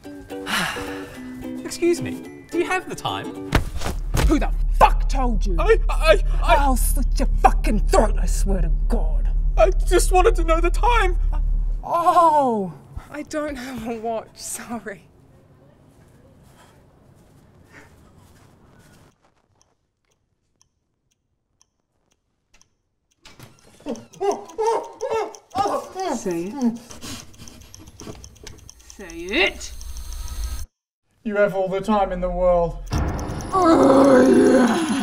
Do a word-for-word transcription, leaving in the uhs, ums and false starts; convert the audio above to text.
Excuse me, do you have the time? Who the fuck told you? I, I, I... I'll slit your fucking throat, I swear to God. I just wanted to know the time. Oh, I don't have a watch, sorry. Say it. Say it. You have all the time in the world. Oh, yeah.